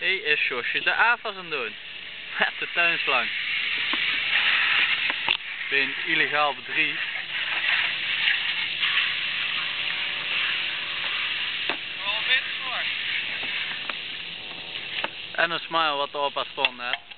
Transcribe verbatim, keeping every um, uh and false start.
Hé, is Josje de afwas aan het doen? Met de tuinslang. Bij een illegaal bedrijf. Wel wit zwart. En een smile wat erop had stond net.